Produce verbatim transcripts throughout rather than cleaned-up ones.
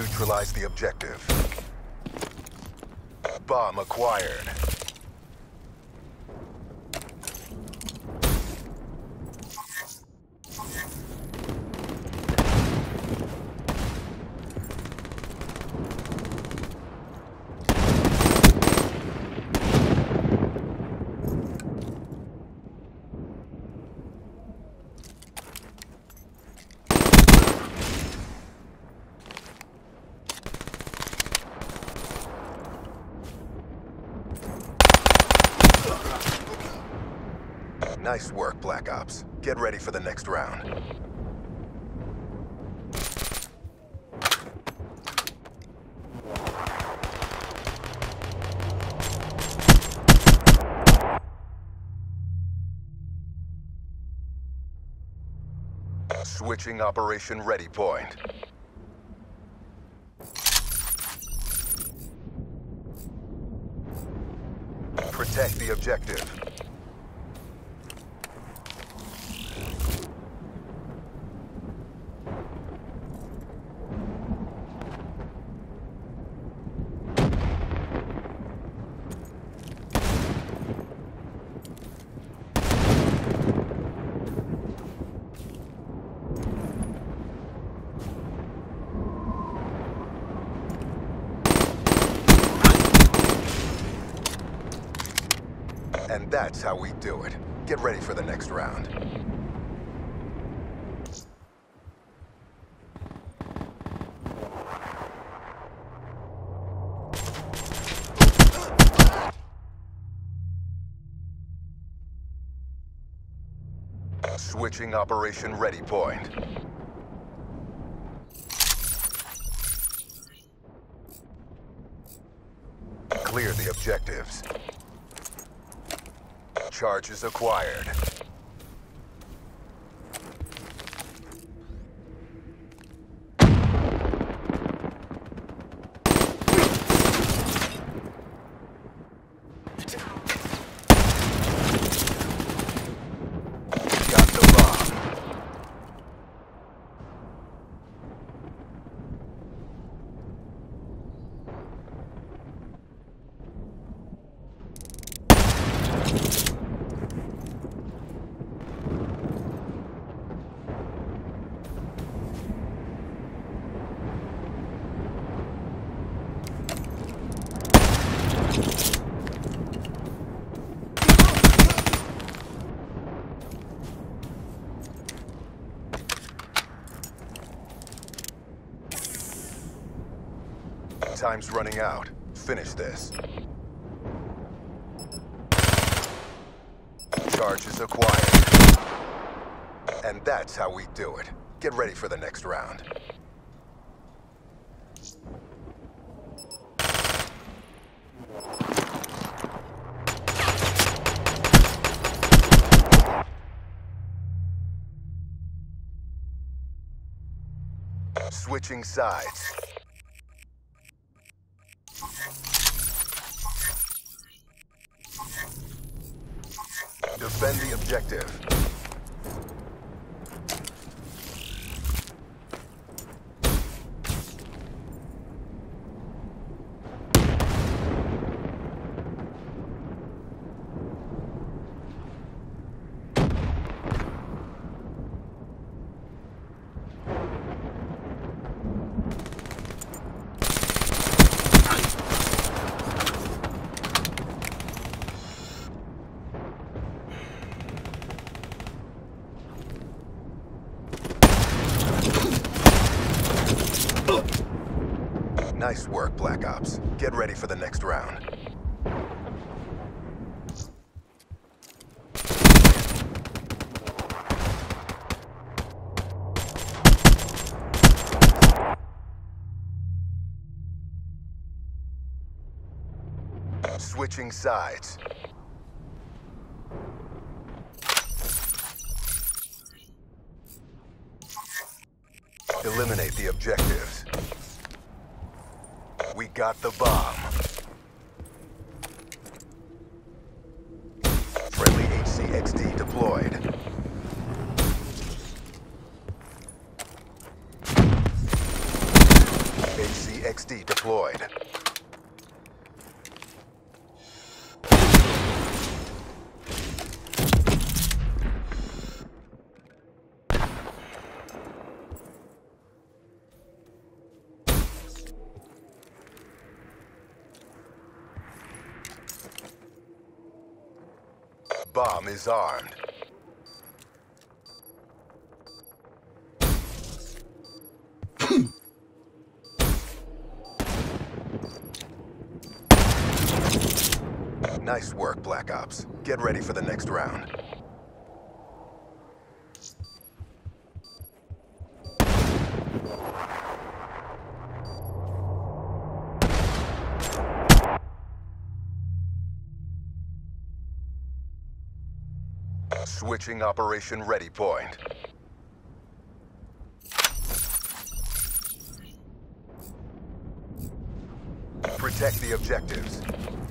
Neutralize the objective. Bomb acquired. Nice work, Black Ops. Get ready for the next round. Switching Operation Ready Point. Protect the objective. And that's how we do it. Get ready for the next round. Switching Operation Ready Point. Clear the objectives. Charges acquired. Got the bomb. Time's running out. Finish this. Charges acquired. And that's how we do it. Get ready for the next round. Switching sides. Defend the objective. Nice work, Black Ops. Get ready for the next round. Switching sides. Eliminate the objectives. We got the bomb. Friendly H C X D deployed. H X D deployed. Bomb is armed. Nice work, Black Ops. Get ready for the next round. Switching Operation Ready Point. Protect the objectives.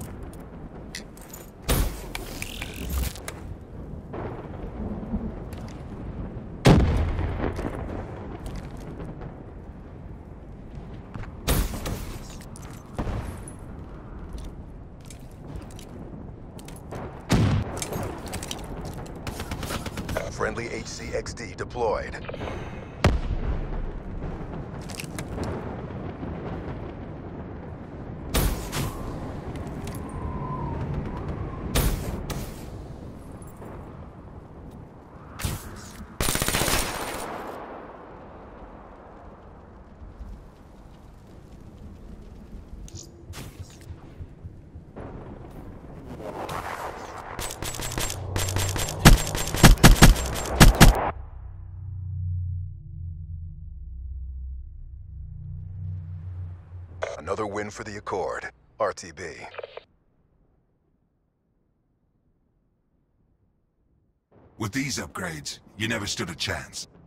Friendly H C X D deployed. Another win for the Accord. R T B. With these upgrades, you never stood a chance.